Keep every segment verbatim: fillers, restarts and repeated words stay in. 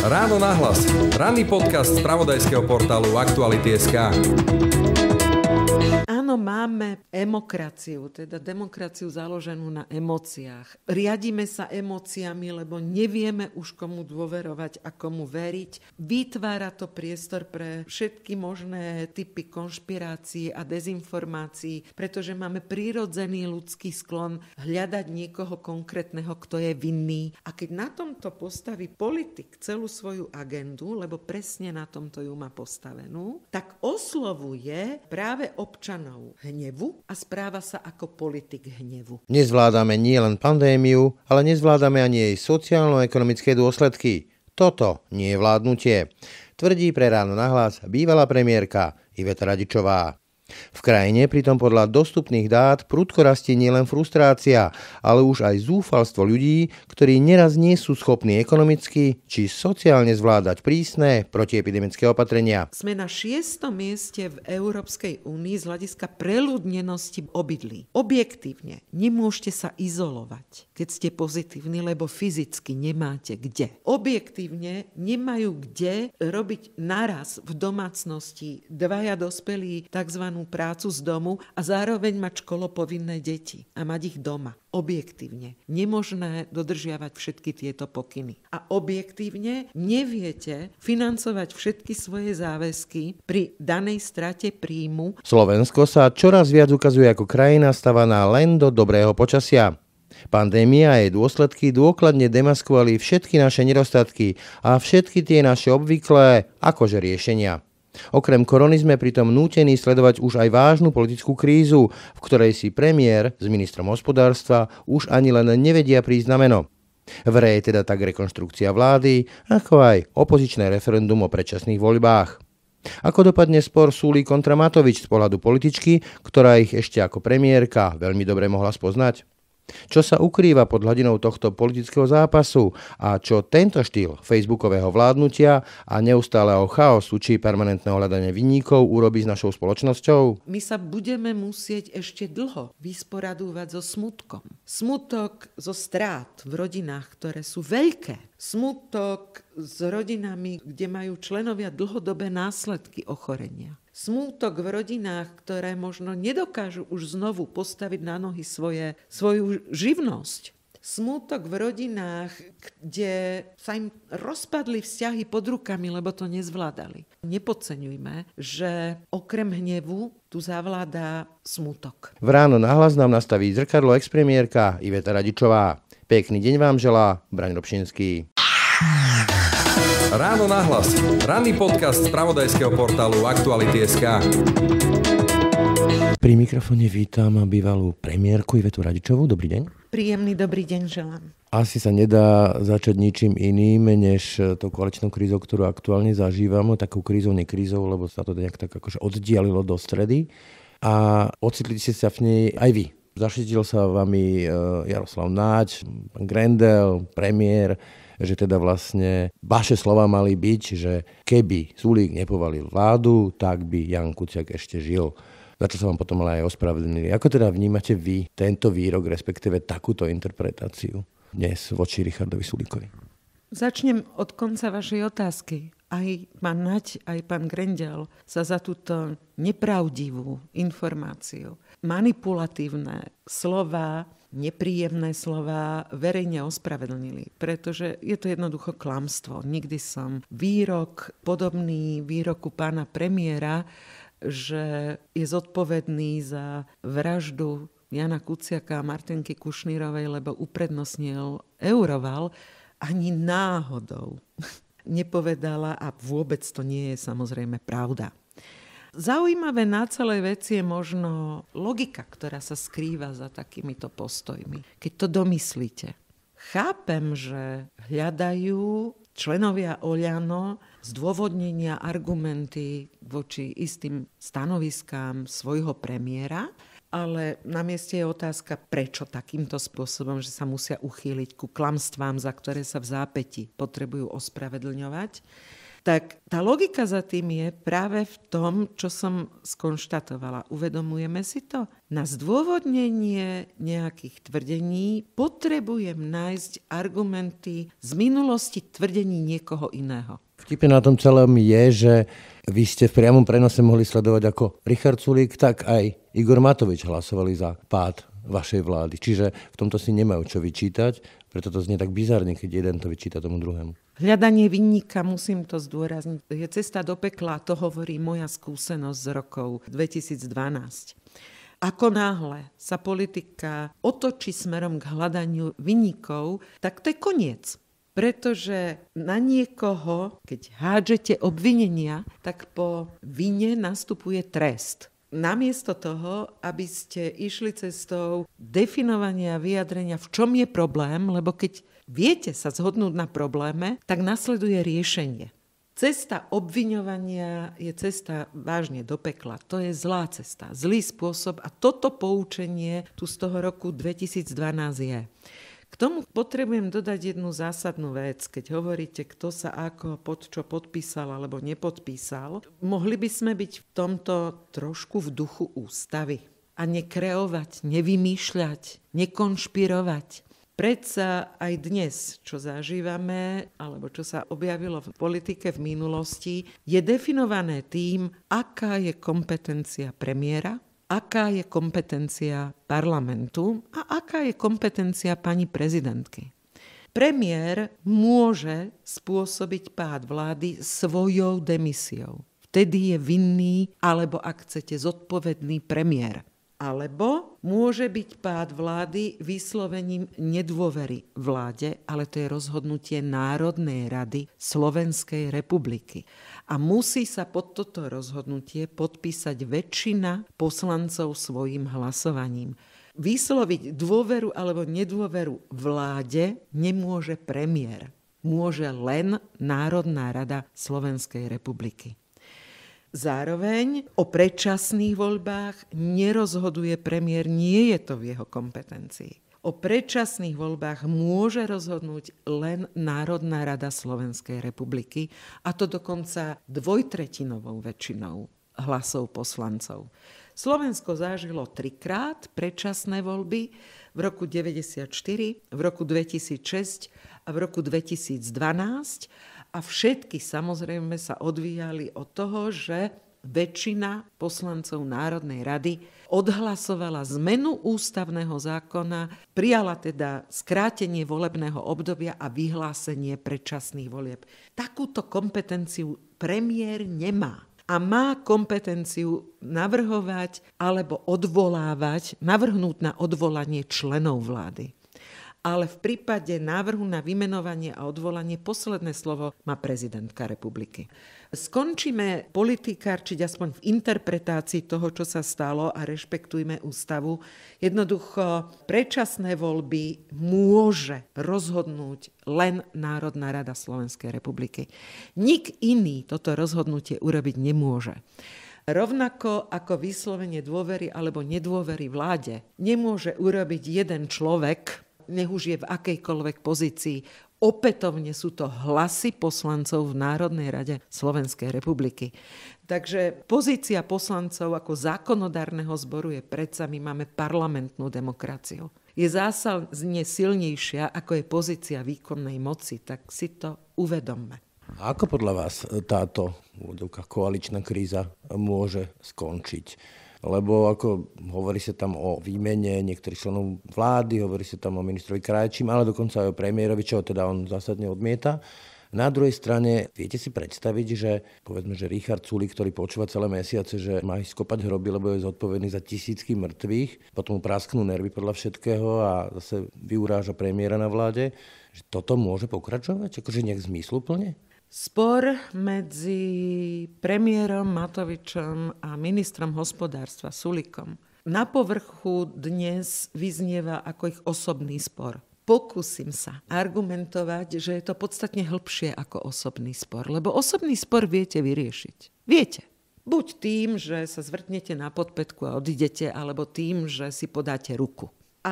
Ráno nahlas. Ranný podcast z spravodajského portálu Aktuality bodka es ká. Áno, máme emokraciu, teda demokraciu založenú na emóciách. Riadíme sa emóciami, lebo nevieme už komu dôverovať a komu veriť. Vytvára to priestor pre všetky možné typy konšpirácií a dezinformácií, pretože máme prirodzený ľudský sklon hľadať niekoho konkrétneho, kto je vinný. A keď na tomto postaví politik celú svoju agendu, lebo presne na tomto ju má postavenú, tak oslovuje práve občanov hnevu a správa sa ako politik hnevu. Nezvládame nielen pandémiu, ale nezvládame ani jej sociálno-ekonomické dôsledky. Toto nie je vládnutie, tvrdí pre Ráno nahlas bývalá premiérka Iveta Radičová. V krajine pritom podľa dostupných dát prudko rastie nielen frustrácia, ale už aj zúfalstvo ľudí, ktorí neraz nie sú schopní ekonomicky či sociálne zvládať prísne protiepidemické opatrenia. Sme na šiestom mieste v Európskej únii z hľadiska preľudnenosti obydlí. Objektívne nemôžete sa izolovať, keď ste pozitívni, lebo fyzicky nemáte kde. Objektívne nemajú kde robiť naraz v domácnosti dvaja dospelí takzvanú prácu z domu a zároveň mať školopovinné deti a mať ich doma. Objektívne nemožné dodržiavať všetky tieto pokyny. A objektívne neviete financovať všetky svoje záväzky pri danej strate príjmu. Slovensko sa čoraz viac ukazuje ako krajina stavaná len do dobrého počasia. Pandémia a jej dôsledky dôkladne demaskovali všetky naše nedostatky a všetky tie naše obvyklé akože riešenia. Okrem korony sme pritom nútení sledovať už aj vážnu politickú krízu, v ktorej si premiér s ministrom hospodárstva už ani len nevedia prísť na meno. Vreje teda tak rekonštrukcia vlády, ako aj opozičné referendum o predčasných voľbách. Ako dopadne spor Sulík kontra Matovič z pohľadu političky, ktorá ich ešte ako premiérka veľmi dobre mohla spoznať? Čo sa ukrýva pod hladinou tohto politického zápasu a čo tento štýl facebookového vládnutia a neustáleho chaosu či permanentného hľadania vinníkov urobí s našou spoločnosťou? My sa budeme musieť ešte dlho vysporadúvať so smutkom. Smutok zo strát v rodinách, ktoré sú veľké. Smutok s rodinami, kde majú členovia dlhodobé následky ochorenia. Smútok v rodinách, ktoré možno nedokážu už znovu postaviť na nohy svoje, svoju živnosť. Smútok v rodinách, kde sa im rozpadli vzťahy pod rukami, lebo to nezvládali. Nepodceňujme, že okrem hnevu tu zavládá smútok. V Ráno nahlas nám nastaví zrkadlo expremiérka Iveta Radičová. Pekný deň vám želá Braň Robšinský. Ráno nahlas. Ranný podcast z spravodajského portálu Aktuality bodka es ká. Pri mikrofóne vítam bývalú premiérku Ivetu Radičovú. Dobrý deň. Príjemný dobrý deň želám. Asi sa nedá začať ničím iným, než tou koaličnou krízou, ktorú aktuálne zažívame. Takou krízou, nekrízou, lebo sa to nejak tak akože oddialilo do stredy. A ocitli ste sa v nej aj vy. Zaštitil sa vami Jaroslav Náď, pán Grendel, premiér, že teda vlastne vaše slova mali byť, že keby Sulík nepovalil vládu, tak by Ján Kuciak ešte žil. Za čo sa vám potom ale aj ospravedlnili. Ako teda vnímate vy tento výrok, respektíve takúto interpretáciu dnes voči Richardovi Sulíkovi? Začnem od konca vašej otázky. Aj pán Naď, aj pán Grendel sa za túto nepravdivú informáciu, manipulatívne slová, nepríjemné slová verejne ospravedlnili, pretože je to jednoducho klamstvo. Nikdy som výrok podobný výroku pána premiéra, že je zodpovedný za vraždu Jana Kuciaka a Martinky Kušnírovej, lebo uprednostnil Euroval, ani náhodou nepovedala a vôbec to nie je samozrejme pravda. Zaujímavé na celej veci je možno logika, ktorá sa skrýva za takýmito postojmi. Keď to domyslíte. Chápem, že hľadajú členovia Oľano zdôvodnenia, argumenty voči istým stanoviskám svojho premiéra, ale na mieste je otázka, prečo takýmto spôsobom, že sa musia uchýliť ku klamstvám, za ktoré sa v zápäti potrebujú ospravedlňovať. Tak tá logika za tým je práve v tom, čo som skonštatovala. Uvedomujeme si to? Na zdôvodnenie nejakých tvrdení potrebujem nájsť argumenty z minulosti tvrdení niekoho iného. Vtipne na tom celom je, že vy ste v priamom prenose mohli sledovať, ako Richard Sulík, tak aj Igor Matovič hlasovali za pád vašej vlády. Čiže v tomto si nemajú čo vyčítať, preto to znie tak bizarne, keď jeden to vyčíta tomu druhému. Hľadanie vinníka, musím to zdôrazniť, je cesta do pekla, to hovorí moja skúsenosť z rokov dvetisícdvanásť. Ako náhle sa politika otočí smerom k hľadaniu vinníkov, tak to je koniec. Pretože na niekoho, keď hádžete obvinenia, tak po vine nastupuje trest. Namiesto toho, aby ste išli cestou definovania a vyjadrenia, v čom je problém, lebo keď viete sa zhodnúť na probléme, tak nasleduje riešenie. Cesta obviňovania je cesta vážne do pekla. To je zlá cesta, zlý spôsob a toto poučenie tu z toho roku dvetisícdvanásť je. K tomu potrebujem dodať jednu zásadnú vec, keď hovoríte, kto sa ako pod čo podpísal alebo nepodpísal. Mohli by sme byť v tomto trošku v duchu ústavy a nekreovať, nevymýšľať, nekonšpirovať. Predsa aj dnes, čo zažívame, alebo čo sa objavilo v politike v minulosti, je definované tým, aká je kompetencia premiéra, aká je kompetencia parlamentu a aká je kompetencia pani prezidentky. Premiér môže spôsobiť pád vlády svojou demisiou. Vtedy je vinný, alebo ak chcete, zodpovedný premiér. Alebo môže byť pád vlády vyslovením nedôvery vláde, ale to je rozhodnutie Národnej rady Slovenskej republiky. A musí sa pod toto rozhodnutie podpísať väčšina poslancov svojim hlasovaním. Vysloviť dôveru alebo nedôveru vláde nemôže premiér. Môže len Národná rada Slovenskej republiky. Zároveň o predčasných voľbách nerozhoduje premiér, nie je to v jeho kompetencii. O predčasných voľbách môže rozhodnúť len Národná rada Slovenskej republiky, a to dokonca dvojtretinovou väčšinou hlasov poslancov. Slovensko zažilo trikrát predčasné voľby v roku deväťdesiatštyri, v roku dvetisícšesť a v roku dvetisícdvanásť. A všetky samozrejme sa odvíjali od toho, že väčšina poslancov Národnej rady odhlasovala zmenu ústavného zákona, prijala teda skrátenie volebného obdobia a vyhlásenie predčasných volieb. Takúto kompetenciu premiér nemá. A má kompetenciu navrhovať alebo odvolávať, navrhnúť na odvolanie členov vlády. Ale v prípade návrhu na vymenovanie a odvolanie posledné slovo má prezidentka republiky. Skončíme politikárčiť aspoň v interpretácii toho, čo sa stalo, a rešpektujme ústavu. Jednoducho predčasné voľby môže rozhodnúť len Národná rada Slovenskej republiky. Nik iný toto rozhodnutie urobiť nemôže. Rovnako ako vyslovenie dôvery alebo nedôvery vláde nemôže urobiť jeden človek, nech už je v akejkoľvek pozícii. Opätovne sú to hlasy poslancov v Národnej rade Slovenskej republiky. Takže pozícia poslancov ako zákonodárneho zboru je predsa, my máme parlamentnú demokraciu. Je zásadne silnejšia, ako je pozícia výkonnej moci, tak si to uvedomme. A ako podľa vás táto koaličná kríza môže skončiť? Lebo ako hovorí sa tam o výmene niektorých členov vlády, hovorí sa tam o ministrovi Krajčím, ale dokonca aj o premiérovi, čo teda on zásadne odmieta. Na druhej strane, viete si predstaviť, že povedzme, že Richard Sulík, ktorý počúva celé mesiace, že má ísť skopať hroby, lebo je zodpovedný za tisícky mŕtvych, potom mu prasknú nervy podľa všetkého a zase vyuráža premiéra na vláde, že toto môže pokračovať? Akože nejak zmysluplne? Spor medzi premiérom Matovičom a ministrom hospodárstva Sulíkom na povrchu dnes vyznieva ako ich osobný spor. Pokúsim sa argumentovať, že je to podstatne hlbšie ako osobný spor, lebo osobný spor viete vyriešiť. Viete. Buď tým, že sa zvrtnete na podpätku a odidete, alebo tým, že si podáte ruku.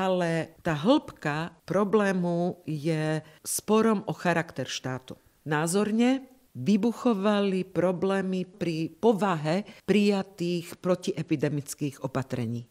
Ale tá hĺbka problému je sporom o charakter štátu. Názorne vybuchovali problémy pri povahe prijatých protiepidemických opatrení.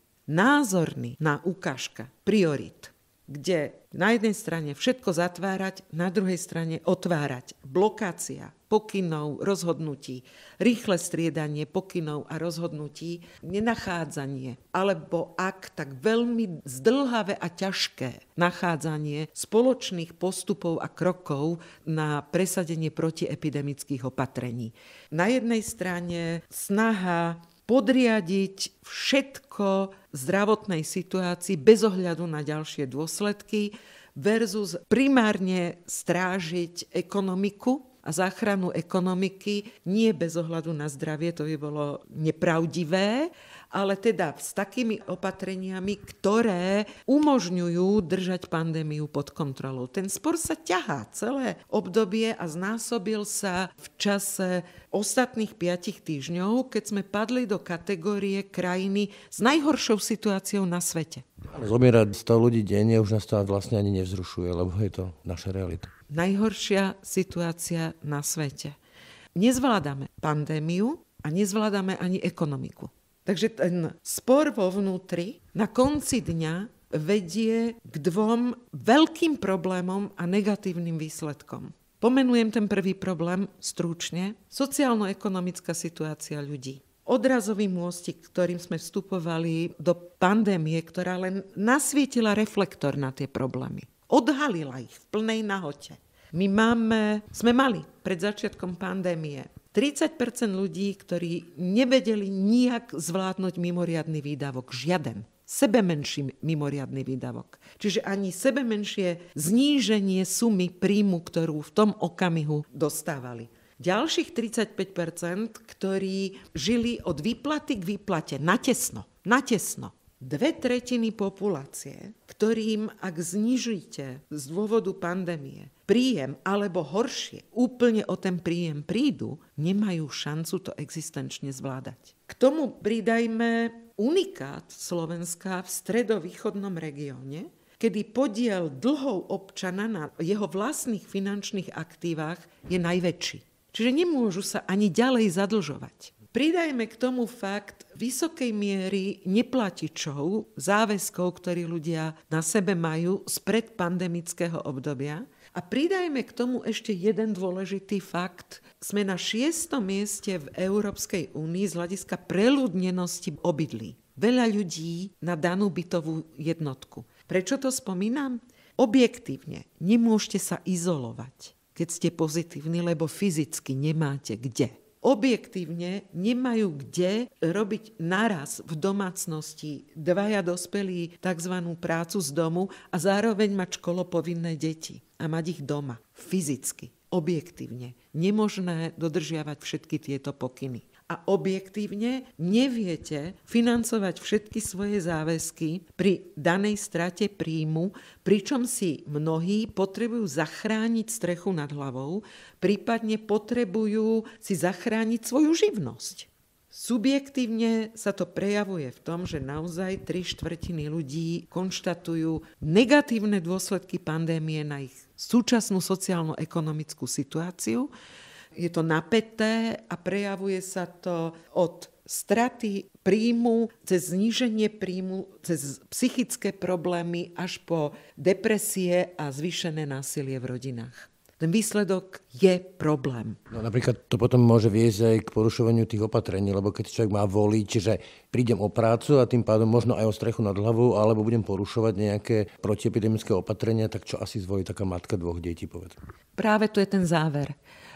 Názorná ukážka priorit, kde na jednej strane všetko zatvárať, na druhej strane otvárať. Blokácia pokynov, rozhodnutí, rýchle striedanie pokynov a rozhodnutí, nenachádzanie, alebo ak tak veľmi zdĺhavé a ťažké nachádzanie spoločných postupov a krokov na presadenie protiepidemických opatrení. Na jednej strane snaha podriadiť všetko zdravotnej situácii bez ohľadu na ďalšie dôsledky versus primárne strážiť ekonomiku a záchranu ekonomiky nie bez ohľadu na zdravie, to by bolo nepravdivé, ale teda s takými opatreniami, ktoré umožňujú držať pandémiu pod kontrolou. Ten spor sa ťahá celé obdobie a znásobil sa v čase ostatných piatich týždňov, keď sme padli do kategórie krajiny s najhoršou situáciou na svete. Zomierať sto ľudí denne už nás to vlastne ani nevzrušuje, lebo je to naša realita. Najhoršia situácia na svete. Nezvládame pandémiu a nezvládame ani ekonomiku. Takže ten spor vo vnútri na konci dňa vedie k dvom veľkým problémom a negatívnym výsledkom. Pomenujem ten prvý problém stručne. Sociálno-ekonomická situácia ľudí. Odrazový môstik, ktorým sme vstupovali do pandémie, ktorá len nasvietila reflektor na tie problémy. Odhalila ich v plnej nahote. My máme, sme mali pred začiatkom pandémie tridsať percent ľudí, ktorí nevedeli nijak zvládnuť mimoriadny výdavok. Žiaden. Sebemenší mimoriadny výdavok. Čiže ani sebemenšie zníženie sumy príjmu, ktorú v tom okamihu dostávali. Ďalších tridsaťpäť percent, ktorí žili od výplaty k výplate natesno. Natesno. Dve tretiny populácie, ktorým, ak znižíte z dôvodu pandémie príjem, alebo horšie, úplne o ten príjem prídu, nemajú šancu to existenčne zvládať. K tomu pridajme unikát Slovenska v stredovýchodnom regióne, kedy podiel dlhov občana na jeho vlastných finančných aktívach je najväčší. Čiže nemôžu sa ani ďalej zadlžovať. Pridajme k tomu fakt vysokej miery neplatičov, záväzkov, ktorí ľudia na sebe majú z predpandemického obdobia. A pridajme k tomu ešte jeden dôležitý fakt. Sme na šiestom mieste v Európskej únii z hľadiska preľudnenosti obydlí. Veľa ľudí na danú bytovú jednotku. Prečo to spomínam? Objektívne nemôžete sa izolovať, keď ste pozitívni, lebo fyzicky nemáte kde. Objektívne nemajú kde robiť naraz v domácnosti dvaja dospelí tzv. Prácu z domu a zároveň mať školopovinné deti a mať ich doma. Fyzicky, objektívne. Nemožné dodržiavať všetky tieto pokyny. A objektívne neviete financovať všetky svoje záväzky pri danej strate príjmu, pričom si mnohí potrebujú zachrániť strechu nad hlavou, prípadne potrebujú si zachrániť svoju živnosť. Subjektívne sa to prejavuje v tom, že naozaj tri štvrtiny ľudí konštatujú negatívne dôsledky pandémie na ich súčasnú sociálno-ekonomickú situáciu. Je to napäté a prejavuje sa to od straty príjmu, cez zníženie príjmu, cez psychické problémy až po depresie a zvýšené násilie v rodinách. Ten výsledok je problém. No, napríklad to potom môže viesť aj k porušovaniu tých opatrení, lebo keď človek má voliť, že prídem o prácu a tým pádom možno aj o strechu nad hlavou, alebo budem porušovať nejaké protiepidemické opatrenia, tak čo asi zvolí taká matka dvoch detí, povedzme. Práve to je ten záver,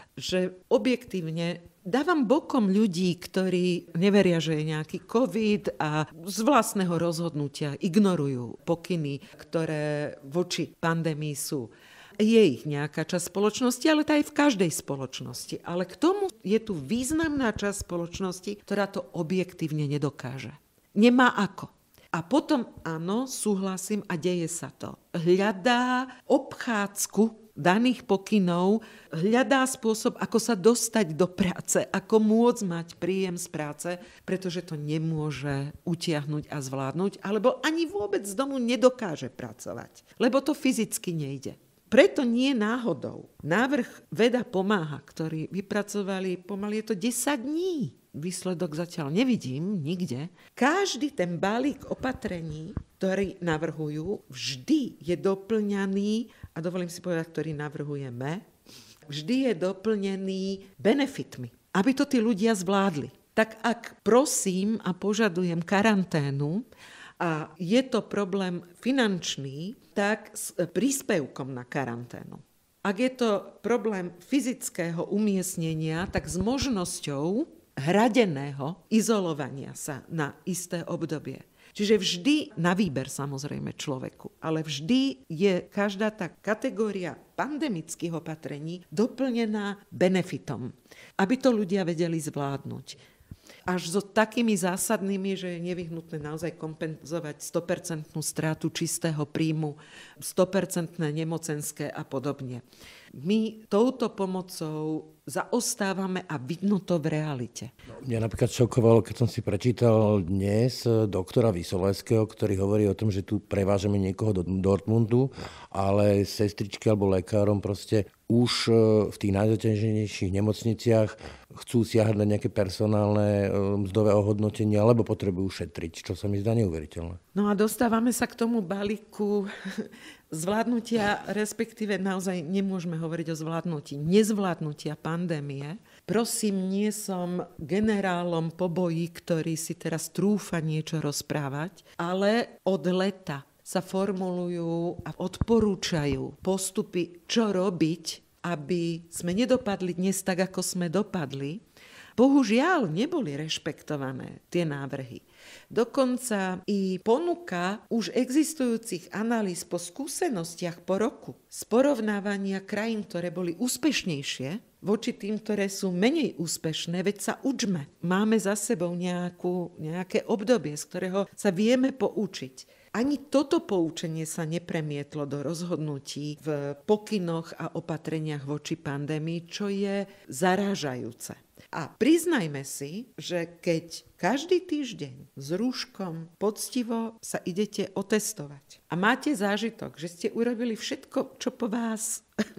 že objektívne dávam bokom ľudí, ktorí neveria, že je nejaký COVID a z vlastného rozhodnutia ignorujú pokyny, ktoré voči pandémii sú. Je ich nejaká časť spoločnosti, ale tá je v každej spoločnosti. Ale k tomu je tu významná časť spoločnosti, ktorá to objektívne nedokáže. Nemá ako. A potom áno, súhlasím a deje sa to. Hľadá obchádzku daných pokynov, hľadá spôsob, ako sa dostať do práce, ako môcť mať príjem z práce, pretože to nemôže utiahnuť a zvládnuť, alebo ani vôbec z domu nedokáže pracovať, lebo to fyzicky nejde. preto nie náhodou. Návrh Veda pomáha, ktorý vypracovali, pomaly je to desať dní. Výsledok zatiaľ nevidím nikde. Každý ten balík opatrení, ktorý navrhujú, vždy je doplňaný, a dovolím si povedať, ktorý navrhujeme, vždy je doplnený benefitmi, aby to tí ľudia zvládli. Tak ak prosím a požadujem karanténu a je to problém finančný, tak s príspevkom na karanténu. Ak je to problém fyzického umiestnenia, tak s možnosťou hradeného izolovania sa na isté obdobie. Čiže vždy na výber samozrejme človeku, ale vždy je každá tá kategória pandemických opatrení doplnená benefitom, aby to ľudia vedeli zvládnuť. Až so takými zásadnými, že je nevyhnutné naozaj kompenzovať sto percent strátu čistého príjmu, sto percent nemocenské a podobne. My touto pomocou zaostávame a vidno to v realite. Mňa napríklad šokovalo, keď som si prečítal dnes doktora Vysoleského, ktorý hovorí o tom, že tu prevážame niekoho do Dortmundu, ale sestričky alebo lekárom proste už v tých najzaťaženejších nemocniciach chcú siahať na nejaké personálne mzdové ohodnotenie, alebo potrebujú šetriť, čo sa mi zdá neuveriteľné. No a dostávame sa k tomu balíku zvládnutia, respektíve naozaj nemôžeme hovoriť o zvládnutí, nezvládnutia pandémie. Prosím, nie som generálom po boji, ktorý si teraz trúfa niečo rozprávať, ale od leta sa formulujú a odporúčajú postupy, čo robiť, aby sme nedopadli dnes tak, ako sme dopadli. Bohužiaľ, neboli rešpektované tie návrhy. Dokonca i ponuka už existujúcich analýz po skúsenostiach po roku z porovnávania krajín, ktoré boli úspešnejšie, voči tým, ktoré sú menej úspešné, veď sa učme. Máme za sebou nejakú, nejaké obdobie, z ktorého sa vieme poučiť. Ani toto poučenie sa nepremietlo do rozhodnutí v pokynoch a opatreniach voči pandémii, čo je zarážajúce. A priznajme si, že keď každý týždeň s rúškom poctivo sa idete otestovať a máte zážitok, že ste urobili všetko, čo po vás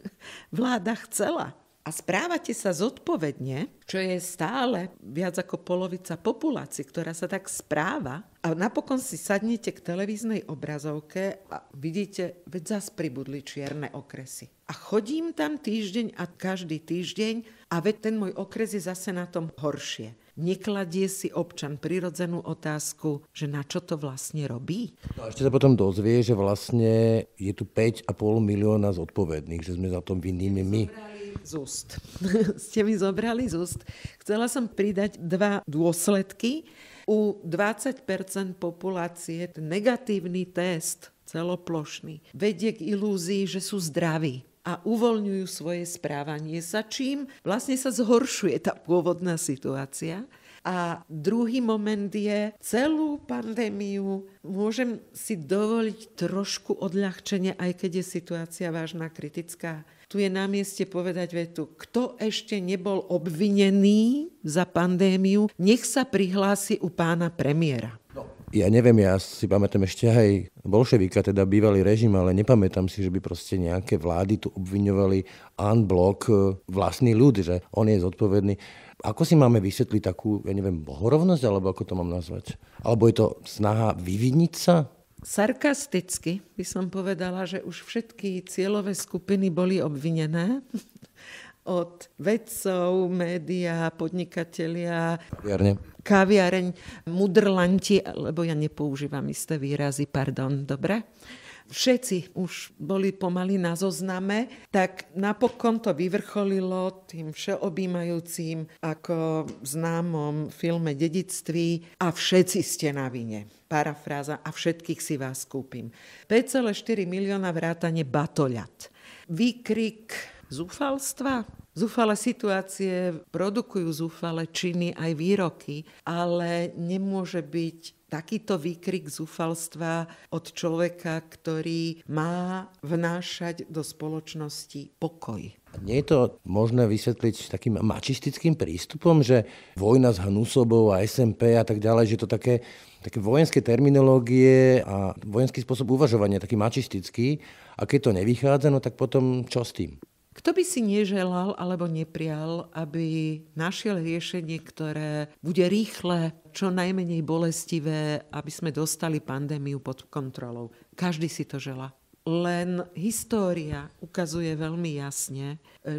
vláda chcela, a správate sa zodpovedne, čo je stále viac ako polovica populácie, ktorá sa tak správa, a napokon si sadnete k televíznej obrazovke a vidíte, veď zas pribudli čierne okresy. A chodím tam týždeň a každý týždeň a veď ten môj okres je zase na tom horšie. Nekladie si občan prirodzenú otázku, že na čo to vlastne robí? No a ešte sa potom dozvie, že vlastne je tu päť a pol milióna zodpovedných, že sme za tom vinnými my. Z úst. Ste mi zobrali z úst. Chcela som pridať dva dôsledky. U dvadsať percent populácie ten negatívny test celoplošný vedie k ilúzii, že sú zdraví a uvoľňujú svoje správanie sa, čím vlastne sa zhoršuje tá pôvodná situácia. A druhý moment je, celú pandémiu môžem si dovoliť trošku odľahčenie, aj keď je situácia vážna, kritická. Tu je na mieste povedať vetu, kto ešte nebol obvinený za pandémiu, nech sa prihlási u pána premiéra. Ja neviem, ja si pamätám ešte aj bolševika, teda bývalý režim, ale nepamätám si, že by proste nejaké vlády tu obviňovali en bloc vlastný ľud, že on je zodpovedný. Ako si máme vysvetliť takú, ja neviem, bohorovnosť, alebo ako to mám nazvať? Alebo je to snaha vyviniť sa? Sarkasticky by som povedala, že už všetky cieľové skupiny boli obvinené. Od vedcov, médiá, podnikatelia, Viarne. kaviareň, mudrlanti, lebo ja nepoužívam isté výrazy, pardon, dobre? Všetci už boli pomaly na zozname, tak napokon to vyvrcholilo tým všeobjímajúcim ako v známom filme Dedictví a všetci ste na vine. Parafráza, a všetkých si vás kúpim. päť celé štyri milióna vrátane batoľat. Výkrik zúfalstva? Zúfale situácie produkujú zúfale činy aj výroky, ale nemôže byť takýto výkrik zúfalstva od človeka, ktorý má vnášať do spoločnosti pokoj. Nie je to možné vysvetliť takým mačistickým prístupom, že vojna s Hnusobou a es em pé a tak ďalej, že to také, také vojenské terminológie a vojenský spôsob uvažovania, taký mačistický, a keď to nevychádza, no tak potom čo s tým? Kto by si neželal alebo neprial, aby našiel riešenie, ktoré bude rýchle, čo najmenej bolestivé, aby sme dostali pandémiu pod kontrolou? Každý si to želá. Len história ukazuje veľmi jasne,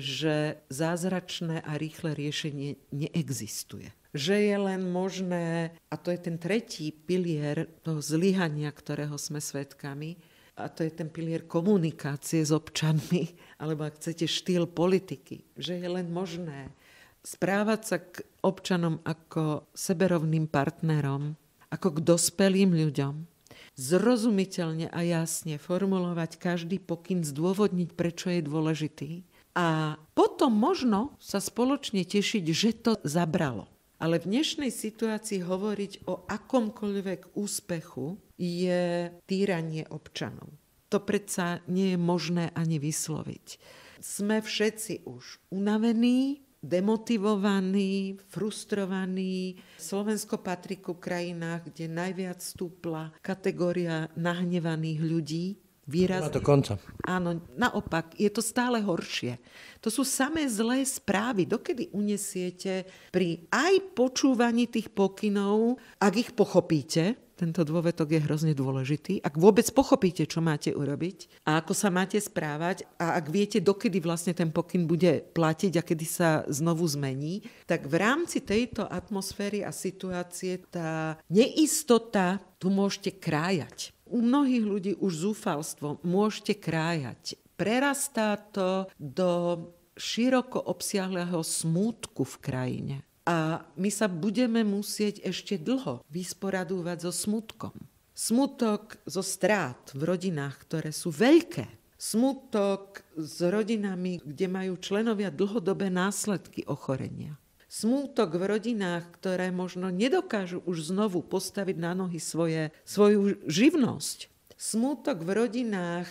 že zázračné a rýchle riešenie neexistuje. Že je len možné, a to je ten tretí pilier toho zlyhania, ktorého sme svedkami, a to je ten pilier komunikácie s občanmi, alebo ak chcete štýl politiky, že je len možné správať sa k občanom ako seberovným partnerom, ako k dospelým ľuďom, zrozumiteľne a jasne formulovať každý pokyn, zdôvodniť, prečo je dôležitý a potom možno sa spoločne tešiť, že to zabralo. Ale v dnešnej situácii hovoriť o akomkoľvek úspechu je týranie občanov. To predsa nie je možné ani vysloviť. Sme všetci už unavení, demotivovaní, frustrovaní. Slovensko patrí ku krajinách, kde najviac stúpla kategória nahnevaných ľudí. Výrazne. Má to konca. Áno, naopak, je to stále horšie. To sú samé zlé správy. Dokedy unesiete pri aj počúvaní tých pokynov, ak ich pochopíte, tento dôvetok je hrozne dôležitý, ak vôbec pochopíte, čo máte urobiť a ako sa máte správať a ak viete, dokedy vlastne ten pokyn bude platiť a kedy sa znovu zmení, tak v rámci tejto atmosféry a situácie tá neistota tu môžete krájať. U mnohých ľudí už zúfalstvo môžete krájať. Prerastá to do široko obsiahleho smútku v krajine. A my sa budeme musieť ešte dlho vysporadúvať so smútkom. Smútok zo strát v rodinách, ktoré sú veľké. Smútok s rodinami, kde majú členovia dlhodobé následky ochorenia. Smútok v rodinách, ktoré možno nedokážu už znovu postaviť na nohy svoje, svoju živnosť. Smútok v rodinách,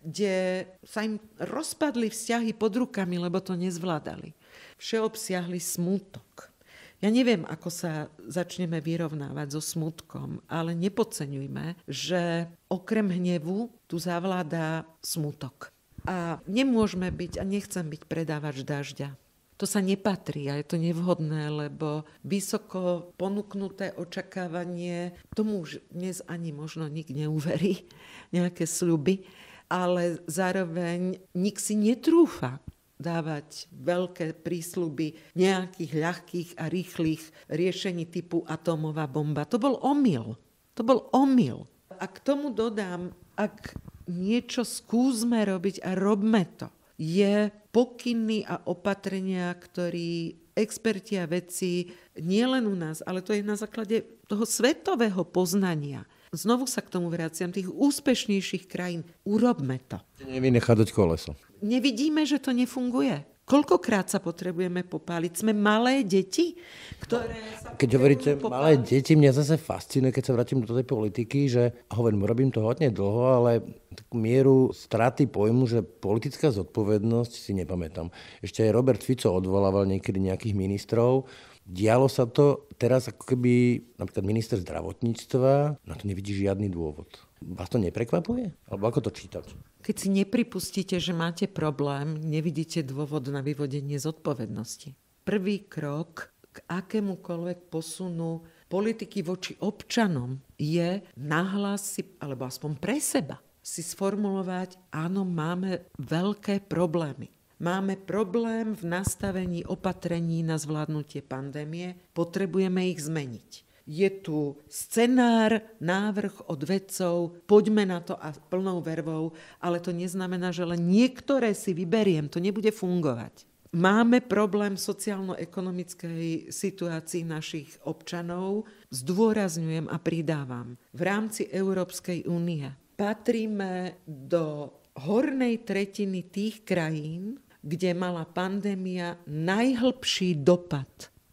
kde sa im rozpadli vzťahy pod rukami, lebo to nezvládali. Všeobsiahly smútok. Ja neviem, ako sa začneme vyrovnávať so smútkom, ale nepodceňujme, že okrem hnevu tu zavládá smútok. A nemôžeme byť a nechcem byť predávač dažďa. To sa nepatrí a je to nevhodné, lebo vysoko ponúknuté očakávanie, tomu už dnes ani možno nik neuverí, nejaké sľuby, ale zároveň nik si netrúfa dávať veľké prísľuby nejakých ľahkých a rýchlych riešení typu atómová bomba. To bol omyl. To bol omyl. A k tomu dodám, ak niečo skúsme robiť a robme to, je pokyny a opatrenia, ktorí experti a vedci nielen u nás, ale to je na základe toho svetového poznania. Znovu sa k tomu vraciam, tých úspešnejších krajín. Urobme to. Nevynechať koleso. Nevidíme, že to nefunguje. Koľkokrát sa potrebujeme popáliť? Sme malé deti, ktoré sa Keď hovoríte popáliť. Malé deti, mňa zase fascinuje, keď sa vrátim do tej politiky, že hovorím, robím to hodne dlho, ale takú mieru straty pojmu, že politická zodpovednosť si nepamätám. Ešte aj Robert Fico odvolával niekedy nejakých ministrov. Dialo sa to teraz ako keby napríklad minister zdravotníctva, na to nevidí žiadny dôvod. Vás to neprekvapuje? Alebo ako to čítať? Keď si nepripustíte, že máte problém, nevidíte dôvod na vyvodenie zodpovednosti. Prvý krok k akémukoľvek posunu politiky voči občanom je nahlas si, alebo aspoň pre seba, si sformulovať, áno, máme veľké problémy. Máme problém v nastavení opatrení na zvládnutie pandémie, potrebujeme ich zmeniť. Je tu scenár, návrh od vedcov, poďme na to a plnou vervou, ale to neznamená, že len niektoré si vyberiem, to nebude fungovať. Máme problém v sociálno-ekonomickej situácii našich občanov, zdôrazňujem a pridávam. V rámci Európskej únie patríme do hornej tretiny tých krajín, kde mala pandémia najhlbší dopad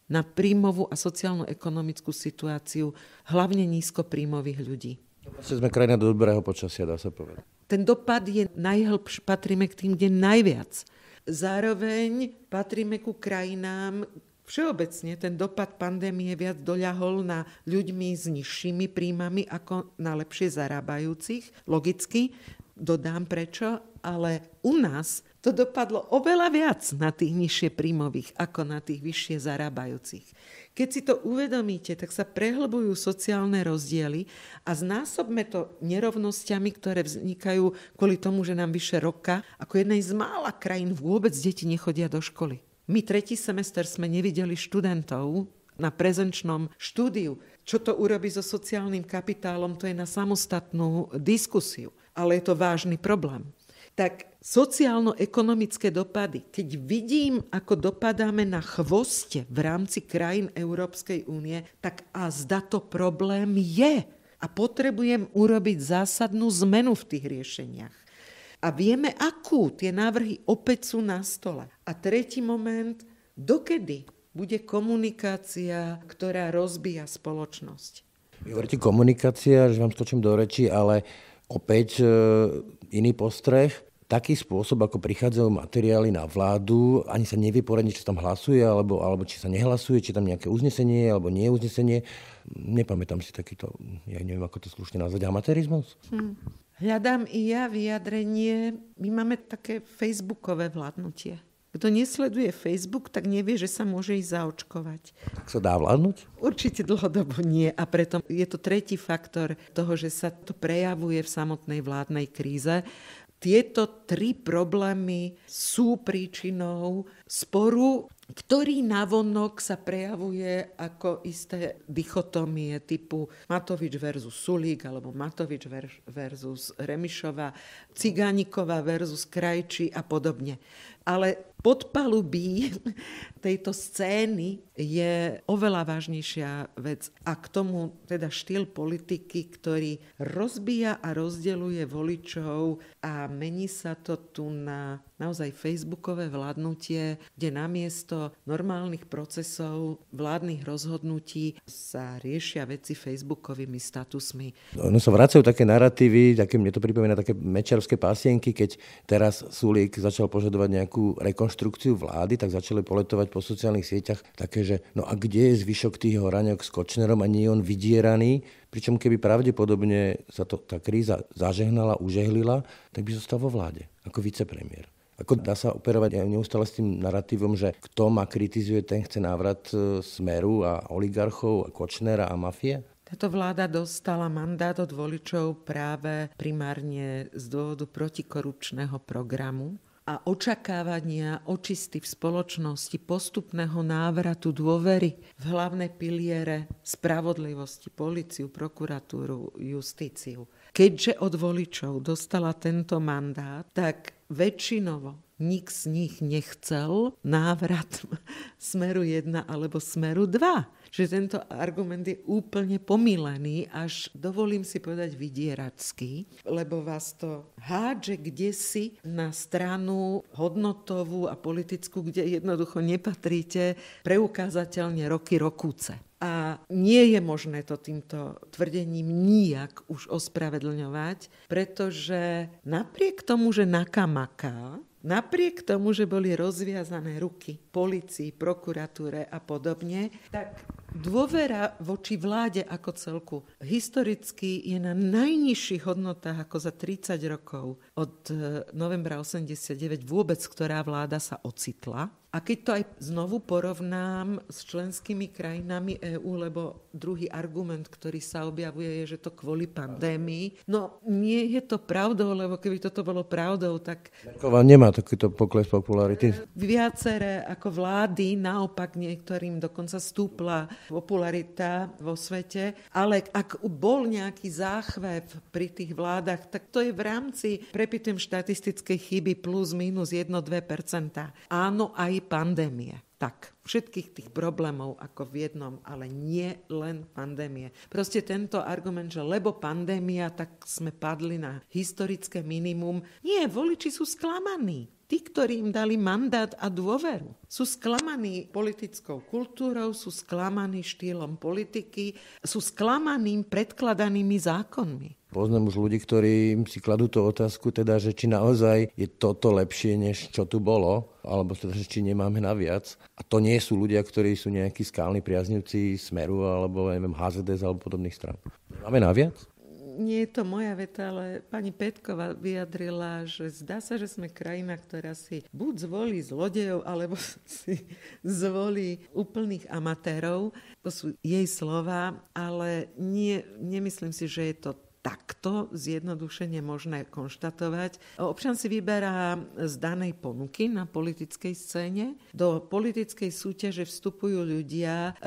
na príjmovú a sociálno-ekonomickú situáciu hlavne nízkopríjmových ľudí. Vlastne sme krajina do dobrého počasia, dá sa povedať. Ten dopad je najhlbší, patríme k tým, kde najviac. Zároveň patríme ku krajinám, všeobecne ten dopad pandémie viac doľahol na ľuďmi s nižšími príjmami ako na lepšie zarábajúcich. Logicky, dodám prečo, ale u nás to dopadlo oveľa viac na tých nižšie príjmových ako na tých vyššie zarábajúcich. Keď si to uvedomíte, tak sa prehlbujú sociálne rozdiely a znásobme to nerovnosťami, ktoré vznikajú kvôli tomu, že nám vyše roka, ako jednej z mála krajín vôbec deti nechodia do školy. My tretí semester sme nevideli študentov na prezenčnom štúdiu. Čo to urobí so sociálnym kapitálom, to je na samostatnú diskusiu. Ale je to vážny problém. Tak sociálno-ekonomické dopady, keď vidím, ako dopadáme na chvoste v rámci krajín Európskej únie, tak a zda to problém je. A potrebujem urobiť zásadnú zmenu v tých riešeniach. A vieme, akú. Tie návrhy opäť sú na stole. A tretí moment, dokedy bude komunikácia, ktorá rozbíja spoločnosť. Vy hovoríte komunikácia, že vám skočím do reči, ale opäť e, iný postreh. Taký spôsob, ako prichádzajú materiály na vládu, ani sa nevie poradiť, či sa tam hlasuje, alebo, alebo či sa nehlasuje, či tam nejaké uznesenie, alebo nie uznesenie. Nepamätám si takýto, ja neviem, ako to slušne nazvať, amatérizmus. Hm. Hľadám i ja vyjadrenie. My máme také facebookové vládnutie. Kto nesleduje Facebook, tak nevie, že sa môže ísť zaočkovať. Tak sa dá vládnuť? Určite dlhodobo nie. A preto je to tretí faktor toho, že sa to prejavuje v samotnej vládnej kríze. Tieto tri problémy sú príčinou sporu, ktorý navonok sa prejavuje ako isté dichotómie typu Matovič versus Sulík, alebo Matovič versus Remišová, Cigániková versus Krajčí a podobne. Ale podpalubí tejto scény je oveľa vážnejšia vec a k tomu teda štýl politiky, ktorý rozbíja a rozdeľuje voličov a mení sa to tu na naozaj facebookové vládnutie, kde namiesto normálnych procesov vládnych rozhodnutí sa riešia veci facebookovými statusmi. No sa vracajú také naratívy, také, mne to pripomína také mečarovské pasienky, keď teraz Sulík začal požadovať nejakú rekonštrukciu vlády, tak začali poletovať po sociálnych sieťach také, že no a kde je zvyšok tých horaňok s Kočnerom a nie je on vydieraný, pričom keby pravdepodobne sa to, tá kríza zažehnala, užehlila, tak by zostal vo vláde ako vicepremiér. Ako dá sa operovať aj neustále s tým naratívom, že kto ma kritizuje, ten chce návrat Smeru a oligarchov, a Kočnera a mafie? Táto vláda dostala mandát od voličov práve primárne z dôvodu protikorupčného programu a očakávania očisty v spoločnosti, postupného návratu dôvery v hlavné piliere spravodlivosti, políciu, prokuratúru, justíciu. Keďže od voličov dostala tento mandát, tak väčšinovo nik z nich nechcel návrat Smeru jeden alebo Smeru dva. Že tento argument je úplne pomílený, až dovolím si povedať vydieračský, lebo vás to hádže kdesi na stranu hodnotovú a politickú, kde jednoducho nepatríte, preukázateľne roky rokúce. A nie je možné to týmto tvrdením nijak už ospravedlňovať, pretože napriek tomu, že nakamaká, napriek tomu, že boli rozviazané ruky polícii, prokuratúre a podobne, tak dôvera voči vláde ako celku historicky je na najnižších hodnotách ako za tridsať rokov od novembra osemdesiatdeväť vôbec, ktorá vláda sa ocitla. A keď to aj znovu porovnám s členskými krajinami EÚ, lebo druhý argument, ktorý sa objavuje, je, že to kvôli pandémii. No nie je to pravdou, lebo keby toto bolo pravdou, tak... Merkelová nemá takýto pokles popularity. Viaceré ako vlády, naopak niektorým dokonca stúpla popularita vo svete, ale ak bol nejaký záchvev pri tých vládach, tak to je v rámci, prepitujem štatistickej chyby, plus minus jedno až dve percentá. Áno, aj pandémie. Tak, všetkých tých problémov ako v jednom, ale nie len pandémie. Proste tento argument, že lebo pandémia, tak sme padli na historické minimum. Nie, voliči sú sklamaní. tí, ktorí im dali mandát a dôveru. Sú sklamaní politickou kultúrou, sú sklamaní štýlom politiky, sú sklamaní predkladanými zákonmi. Poznám už ľudí, ktorí si kladú tú otázku, teda, že či naozaj je toto lepšie, než čo tu bolo, alebo teda, že či nemáme naviac. A to nie sú ľudia, ktorí sú nejakí skálni priaznivci Smeru, alebo neviem, há zet es, alebo podobných strán. Máme naviac? Nie je to moja veta, ale pani Petková vyjadrila, že zdá sa, že sme krajina, ktorá si buď zvolí zlodejov, alebo si zvolí úplných amatérov. To sú jej slova, ale nie, nemyslím si, že je to takto zjednodušene možné konštatovať. Občan si vyberá z danej ponuky na politickej scéne. Do politickej súťaže vstupujú ľudia,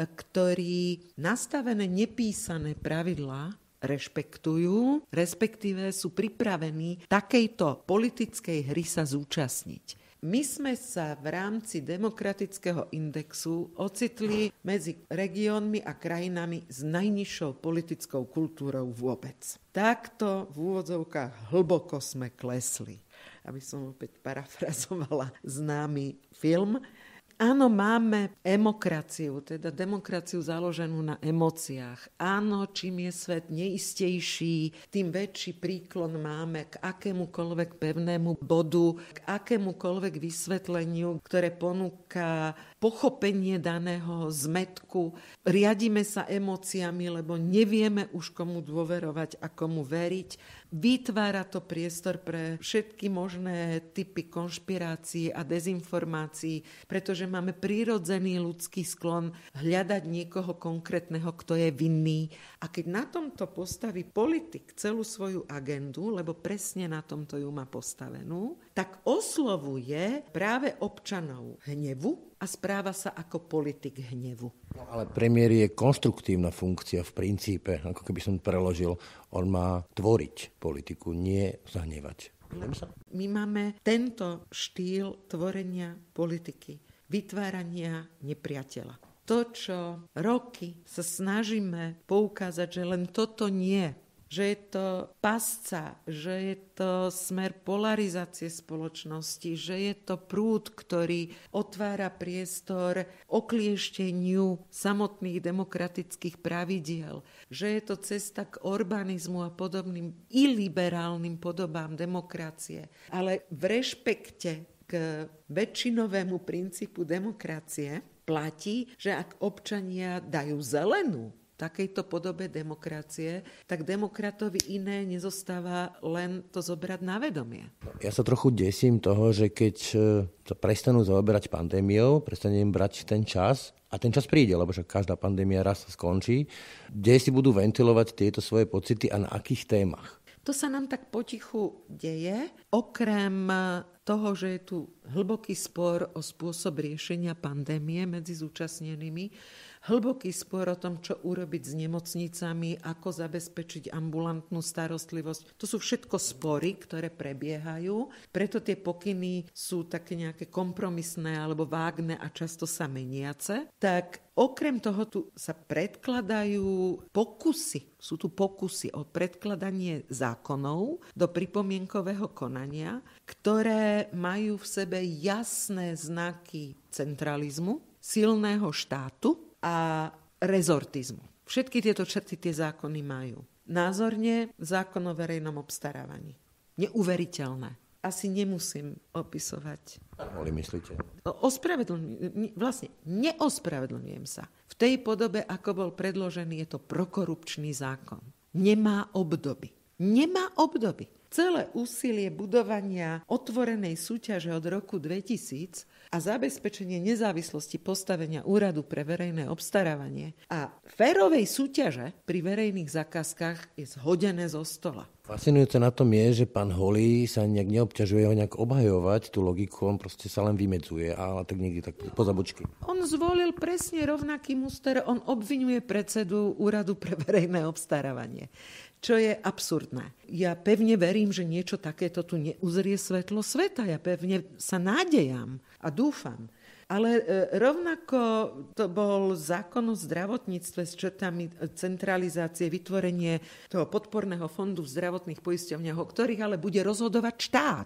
ktorí nastavené nepísané pravidlá rešpektujú, respektíve sú pripravení takejto politickej hry sa zúčastniť. My sme sa v rámci demokratického indexu ocitli medzi regiónmi a krajinami s najnižšou politickou kultúrou vôbec. Takto v úvodzovkách hlboko sme klesli. Aby som opäť parafrazovala známy film. Áno, máme emokraciu, teda demokraciu založenú na emóciách. Áno, čím je svet neistejší, tým väčší príklon máme k akémukoľvek pevnému bodu, k akémukoľvek vysvetleniu, ktoré ponúka pochopenie daného zmätku. Riadíme sa emóciami, lebo nevieme už komu dôverovať a komu veriť. Vytvára to priestor pre všetky možné typy konšpirácií a dezinformácií, pretože máme prirodzený ľudský sklon hľadať niekoho konkrétneho, kto je vinný. A keď na tomto postaví politik celú svoju agendu, lebo presne na tomto ju má postavenú, tak oslovuje práve občanov hnevu a správa sa ako politik hnevu. No, ale premiér je konštruktívna funkcia v princípe, ako keby som preložil. On má tvoriť politiku, nie zahnevať. My máme tento štýl tvorenia politiky, vytvárania nepriateľa. To, čo roky sa snažíme poukázať, že len toto nie, že je to pasca, že je to smer polarizácie spoločnosti, že je to prúd, ktorý otvára priestor okliešteniu samotných demokratických pravidiel, že je to cesta k urbanizmu a podobným iliberálnym podobám demokracie. Ale v rešpekte k väčšinovému princípu demokracie platí, že ak občania dajú zelenú takejto podobe demokracie, tak demokratovi iné nezostáva len to zobrať na vedomie. Ja sa trochu desím toho, že keď sa prestanú zaoberať pandémiou, prestanú im brať ten čas, a ten čas príde, lebo že každá pandémia raz sa skončí, kde si budú ventilovať tieto svoje pocity a na akých témach. To sa nám tak potichu deje, okrem toho, že je tu hlboký spor o spôsob riešenia pandémie medzi zúčastnenými, hlboký spor o tom, čo urobiť s nemocnicami, ako zabezpečiť ambulantnú starostlivosť. To sú všetko spory, ktoré prebiehajú, preto tie pokyny sú také nejaké kompromisné alebo vágne a často sa meniace. Tak okrem toho tu sa predkladajú pokusy, sú tu pokusy o predkladanie zákonov do pripomienkového konania, ktoré majú v sebe jasné znaky centralizmu, silného štátu a rezortizmu. Všetky tieto črty tie zákony majú. Názorne zákon o verejnom obstarávaní. Neuveriteľné. Asi nemusím opisovať. Mohli myslíte? Ospravedlňujem, vlastne neospravedlňujem sa. V tej podobe, ako bol predložený, je to prokorupčný zákon. Nemá obdoby. Nemá obdoby. Celé úsilie budovania otvorenej súťaže od roku dvetisíc a zabezpečenie nezávislosti postavenia úradu pre verejné obstarávanie a férovej súťaže pri verejných zákazkách je zhodené zo stola. Fascinujúce na tom je, že pán Holý sa nejak neobťažuje ho nejak obhajovať tú logiku, on proste sa len vymedzuje, ale tak niekde tak poza bočky. On zvolil presne rovnaký muster, on obviňuje predsedu úradu pre verejné obstarávanie, čo je absurdné. Ja pevne verím, že niečo takéto tu neuzrie svetlo sveta, ja pevne sa nádejam a dúfam. Ale rovnako to bol zákon o zdravotníctve s črtami centralizácie, vytvorenie toho podporného fondu v zdravotných poisťovniach, o ktorých ale bude rozhodovať štát.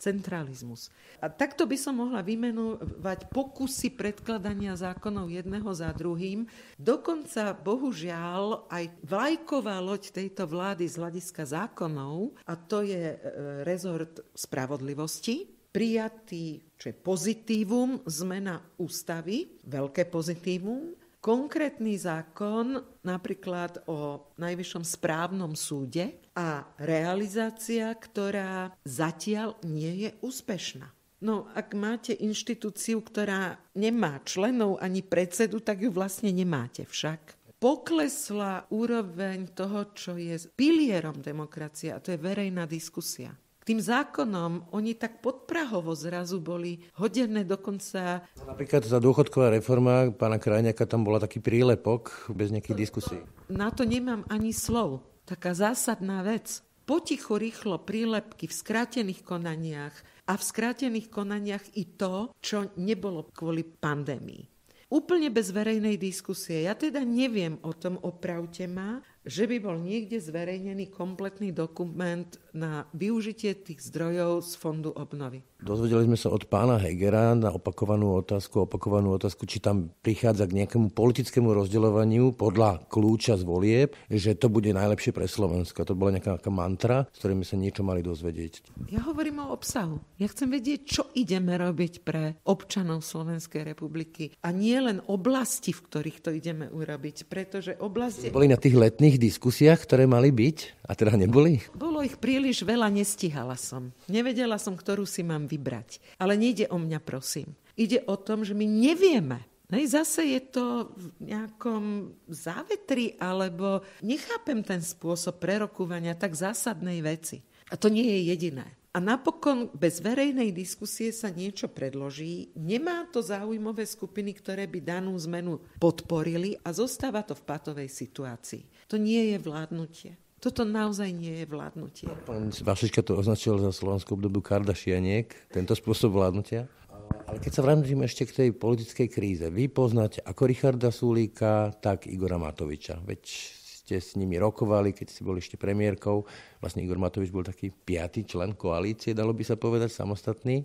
centralizmus. A takto by som mohla vymenovať pokusy predkladania zákonov jedného za druhým. Dokonca, bohužiaľ, aj vlajková loď tejto vlády z hľadiska zákonov, a to je rezort spravodlivosti, prijatý, čo je pozitívum, zmena ústavy, veľké pozitívum, konkrétny zákon napríklad o Najvyššom správnom súde a realizácia, ktorá zatiaľ nie je úspešná. No, ak máte inštitúciu, ktorá nemá členov ani predsedu, tak ju vlastne nemáte však. Poklesla úroveň toho, čo je pilierom demokracie, a to je verejná diskusia. Tým zákonom oni tak podprahovo zrazu boli hodené dokonca. Napríklad tá dôchodková reforma pána Krajniaka, tam bola taký prílepok bez nejakých diskusí. Na to nemám ani slov. Taká zásadná vec. Potichu rýchlo prílepky v skrátených konaniach a v skrátených konaniach i to, čo nebolo kvôli pandémii. Úplne bez verejnej diskusie. Ja teda neviem o tom, opravte ma, že by bol niekde zverejnený kompletný dokument na využitie tých zdrojov z Fondu obnovy. Dozvedeli sme sa od pána Hegera na opakovanú otázku, opakovanú otázku, či tam prichádza k nejakému politickému rozdeľovaniu podľa kľúča z volieb, že to bude najlepšie pre Slovensko. To bola nejaká, nejaká mantra, s ktorými sa niečo mali dozvedieť. Ja hovorím o obsahu. Ja chcem vedieť, čo ideme robiť pre občanov Slovenskej republiky. A nie len oblasti, v ktorých to ideme urobiť, pretože oblasti... Boli na tých letných diskusiách, ktoré mali byť, a teda neboli? Bolo ich príliš veľa, nestihala som. Nevedela som, ktorú si mám vybrať. Ale nejde o mňa, prosím. Ide o tom, že my nevieme. Hej, zase je to v nejakom závetri, alebo nechápem ten spôsob prerokúvania tak zásadnej veci. A to nie je jediné. A napokon bez verejnej diskusie sa niečo predloží, nemá to záujmové skupiny, ktoré by danú zmenu podporili a zostáva to v patovej situácii. To nie je vládnutie. Toto naozaj nie je vládnutie. Pán Vašečka to označil za slovenskú obdobu Kardashianiek, tento spôsob vládnutia. Ale keď sa vrátime ešte k tej politickej kríze, vy poznáte ako Richarda Sulíka, tak Igora Matoviča. Veď ste s nimi rokovali, keď ste boli ešte premiérkou. Vlastne Igor Matovič bol taký piaty člen koalície, dalo by sa povedať, samostatný.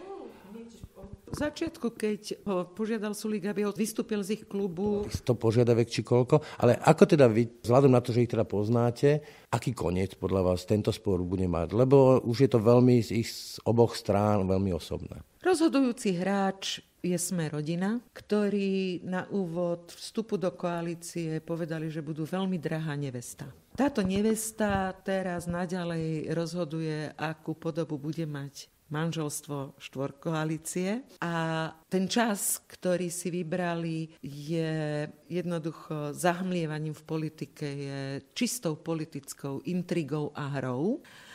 V začiatku, keď ho požiadal Sulík, aby ho vystúpil z ich klubu... sto požiadavek či koľko, ale ako teda vy, vzhľadom na to, že ich teda poznáte, aký koniec podľa vás tento spor bude mať? Lebo už je to veľmi z ich z oboch strán veľmi osobné. Rozhodujúci hráč je Sme rodina, ktorí na úvod vstupu do koalície povedali, že budú veľmi drahá nevesta. Táto nevesta teraz naďalej rozhoduje, akú podobu bude mať manželstvo štvorkoalície a ten čas, ktorý si vybrali, je jednoducho zahmlievaním v politike, je čistou politickou intrigou a hrou,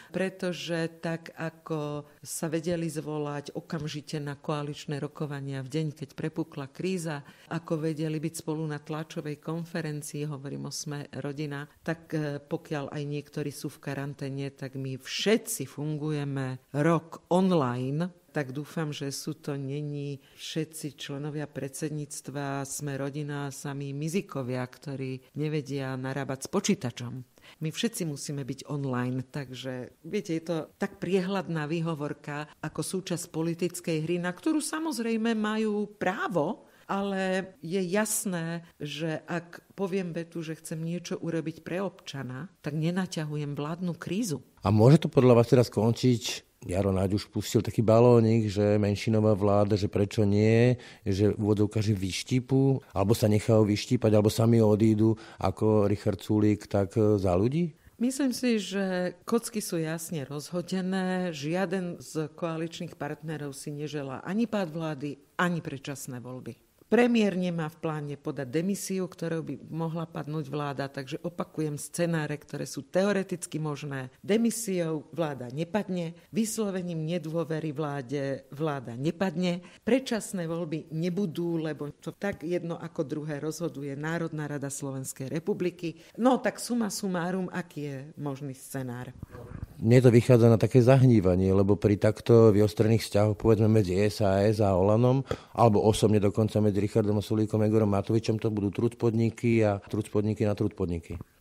pretože tak, ako sa vedeli zvolať okamžite na koaličné rokovania v deň, keď prepukla kríza, ako vedeli byť spolu na tlačovej konferencii, hovorím o Sme rodina, tak pokiaľ aj niektorí sú v karanténe, tak my všetci fungujeme rok online, tak dúfam, že sú to neni všetci členovia predsedníctva Sme rodina, sami mizikovia, ktorí nevedia narábať s počítačom. My všetci musíme byť online, takže viete, je to tak priehľadná výhovorka ako súčasť politickej hry, na ktorú samozrejme majú právo, ale je jasné, že ak poviem vetu, že chcem niečo urobiť pre občana, tak nenaťahujem vládnu krízu. A môže to podľa vás teraz skončiť? Jaro Náď už pustil taký balónik, že menšinová vláda, že prečo nie, že úvodovka, že vyštípu, alebo sa nechajú vyštípať, alebo sami odídu ako Richard Sulík, tak za ľudí? Myslím si, že kocky sú jasne rozhodené. Žiaden z koaličných partnerov si neželá ani pád vlády, ani predčasné voľby. Premiér nemá v pláne podať demisiu, ktorou by mohla padnúť vláda, takže opakujem scenáre, ktoré sú teoreticky možné. Demisiou vláda nepadne, vyslovením nedôvery vláde vláda nepadne, predčasné voľby nebudú, lebo to tak jedno ako druhé rozhoduje Národná rada Slovenskej republiky. No tak suma sumárum, aký je možný scenár? Mne to vychádza na také zahnívanie, lebo pri takto vyostrených vzťahoch, povedzme medzi es a es a Olanom, alebo osobne dokonca medzi Richardom Sulíkom a Igorom Matovičom, to budú trúd podniky a trúd podniky na trúd podniky.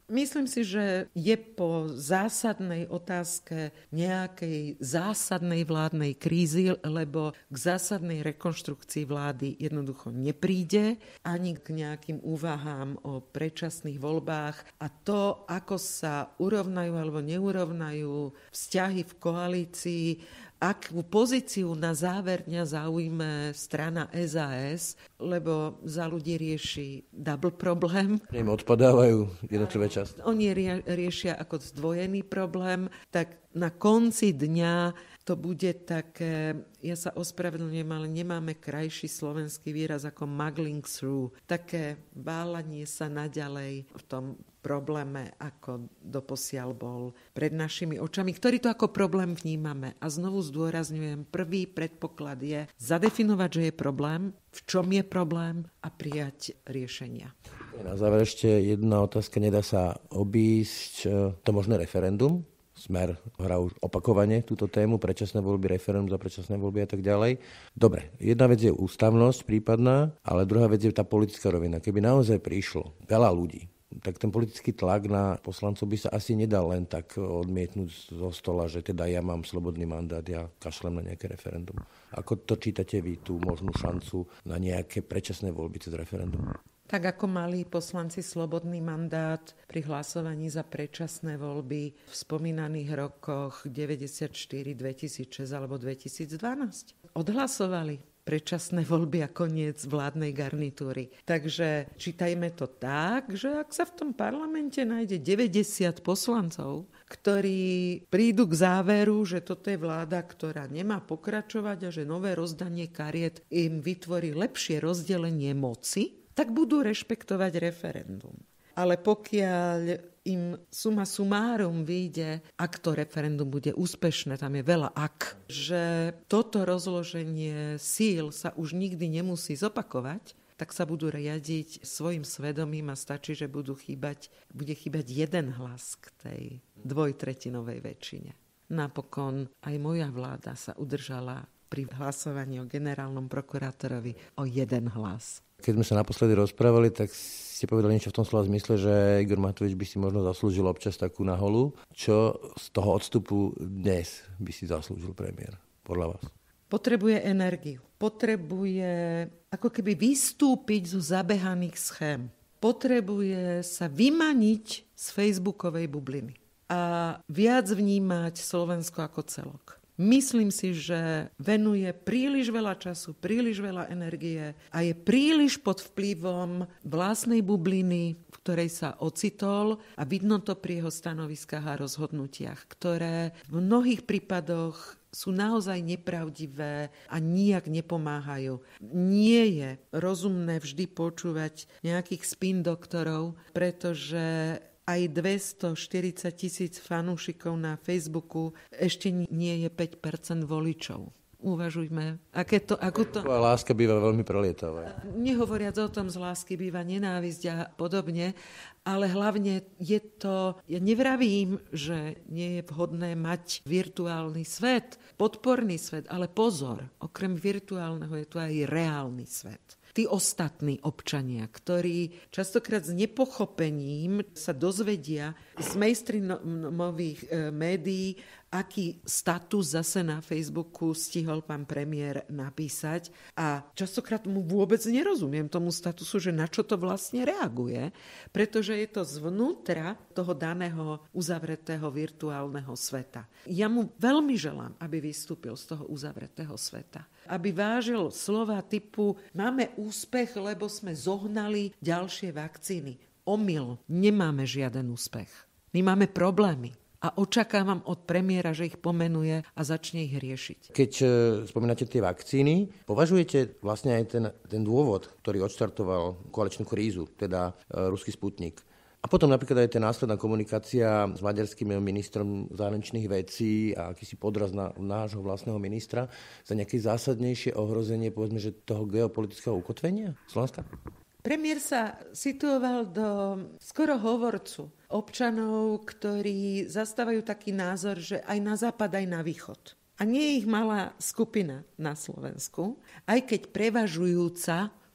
Myslím si, že je po zásadnej otázke nejakej zásadnej vládnej krízy, lebo k zásadnej rekonštrukcii vlády jednoducho nepríde, ani k nejakým úvahám o predčasných voľbách. A to, ako sa urovnajú alebo neurovnajú vzťahy v koalícii, akú pozíciu na záver dňa zaujme strana es a es, lebo za ľudí rieši double problém. Im odpadávajú jednotlivé časti. Oni rie- riešia ako zdvojený problém, tak na konci dňa to bude také, ja sa ospravedlňujem, ale nemáme krajší slovenský výraz ako muggling through, také váľanie sa naďalej v tom probléme, ako doposiaľ bol pred našimi očami, ktorý to ako problém vnímame. A znovu zdôrazňujem, prvý predpoklad je zadefinovať, že je problém, v čom je problém a prijať riešenia. Na záver ešte jedna otázka, nedá sa obísť to možné referendum? Smer hrá už opakovane túto tému, predčasné voľby, referendum za predčasné voľby a tak ďalej. Dobre, jedna vec je ústavnosť prípadná, ale druhá vec je tá politická rovina. Keby naozaj prišlo veľa ľudí, tak ten politický tlak na poslancov by sa asi nedal len tak odmietnúť zo stola, že teda ja mám slobodný mandát, ja kašlem na nejaké referendum. Ako to čítate vy, tú možnú šancu na nejaké predčasné voľby cez referendum? Tak ako mali poslanci slobodný mandát pri hlasovaní za predčasné voľby v spomínaných rokoch deväťdesiatštyri, dvetisícšesť alebo dvetisícdvanásť. Odhlasovali predčasné voľby a koniec vládnej garnitúry. Takže čítajme to tak, že ak sa v tom parlamente nájde deväťdesiat poslancov, ktorí prídu k záveru, že toto je vláda, ktorá nemá pokračovať a že nové rozdanie kariet im vytvorí lepšie rozdelenie moci, tak budú rešpektovať referendum. Ale pokiaľ im suma sumárum vyjde, ak to referendum bude úspešné, tam je veľa ak, že toto rozloženie síl sa už nikdy nemusí zopakovať, tak sa budú riadiť svojim svedomím a stačí, že budú chýbať, bude chýbať jeden hlas k tej dvojtretinovej väčšine. Napokon aj moja vláda sa udržala pri hlasovaní o generálnom prokurátorovi o jeden hlas. Keď sme sa naposledy rozprávali, tak ste povedali niečo v tom slova zmysle, že Igor Matovič by si možno zaslúžil občas takú naholu. Čo z toho odstupu dnes by si zaslúžil premiér, podľa vás? Potrebuje energiu. Potrebuje ako keby vystúpiť zo zabehaných schém. Potrebuje sa vymaniť z facebookovej bubliny a viac vnímať Slovensko ako celok. Myslím si, že venuje príliš veľa času, príliš veľa energie a je príliš pod vplyvom vlastnej bubliny, v ktorej sa ocitol a vidno to pri jeho stanoviskách a rozhodnutiach, ktoré v mnohých prípadoch sú naozaj nepravdivé a nijak nepomáhajú. Nie je rozumné vždy počúvať nejakých spin doktorov, pretože aj dvestoštyridsať tisíc fanúšikov na Facebooku ešte nie je päť percent voličov. Uvažujme, aké to, ako to... A láska býva veľmi prelietavá. Nehovoriac o tom, z lásky býva nenávisť a podobne, ale hlavne je to... Ja nevravím, že nie je vhodné mať virtuálny svet, podporný svet, ale pozor, okrem virtuálneho je tu aj reálny svet. Tí ostatní občania, ktorí častokrát s nepochopením sa dozvedia z mainstreamových e, médií, aký status zase na Facebooku stihol pán premiér napísať. A častokrát mu vôbec nerozumiem tomu statusu, že na čo to vlastne reaguje, pretože je to zvnútra toho daného uzavretého virtuálneho sveta. Ja mu veľmi želám, aby vystúpil z toho uzavretého sveta. Aby vážil slova typu máme úspech, lebo sme zohnali ďalšie vakcíny. Omyl, nemáme žiaden úspech. My máme problémy. A očakávam od premiéra, že ich pomenuje a začne ich riešiť. Keď e, spomínate tie vakcíny, považujete vlastne aj ten, ten dôvod, ktorý odštartoval koaličnú krízu, teda e, ruský Sputnik, a potom napríklad aj tá následná komunikácia s maďarským ministrom zahraničných vecí a akýsi podraz na nášho vlastného ministra za nejaké zásadnejšie ohrozenie, povedzme, že toho geopolitického ukotvenia Slovenska? Premiér sa situoval do skoro hovorcu občanov, ktorí zastávajú taký názor, že aj na západ, aj na východ. A nie je ich malá skupina na Slovensku, aj keď prevažujúca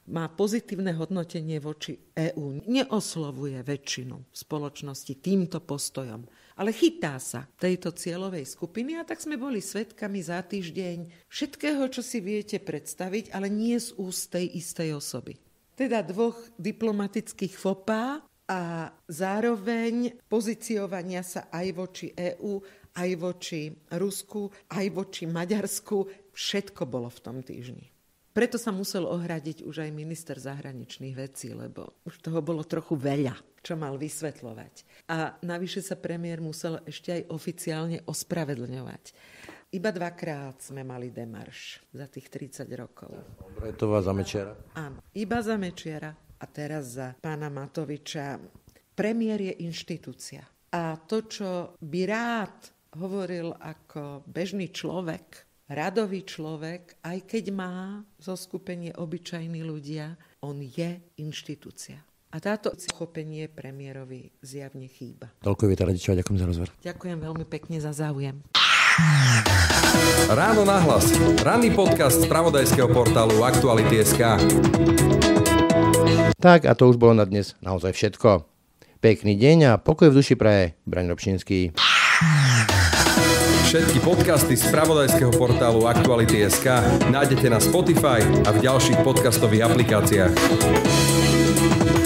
má pozitívne hodnotenie voči EÚ. Neoslovuje väčšinu spoločnosti týmto postojom, ale chytá sa tejto cieľovej skupiny a tak sme boli svedkami za týždeň všetkého, čo si viete predstaviť, ale nie z úst tej istej osoby. Teda dvoch diplomatických fopá a zároveň pozíciovania sa aj voči EÚ, aj voči Rusku, aj voči Maďarsku. Všetko bolo v tom týždni. Preto sa musel ohradiť už aj minister zahraničných vecí, lebo už toho bolo trochu veľa, čo mal vysvetľovať. A navyše sa premiér musel ešte aj oficiálne ospravedlňovať. Iba dvakrát sme mali demarš za tých tridsať rokov. Obretová za Mečiara? Áno, iba za Mečiara a teraz za pána Matoviča. Premiér je inštitúcia. A to, čo by rád hovoril ako bežný človek, radový človek, aj keď má zoskupenie obyčajní ľudia, on je inštitúcia. A táto pochopenie premiérovi zjavne chýba. Toľko Iveta Radičová, ďakujem za rozhovor. Ďakujem veľmi pekne za záujem. Ráno nahlas. Ranný podcast z spravodajského portálu Aktuality bodka es ká. Tak a to už bolo na dnes naozaj všetko. Pekný deň a pokoj v duši praje Braň Robšinský. Všetky podcasty z spravodajského portálu Aktuality bodka es ká nájdete na Spotify a v ďalších podcastových aplikáciách.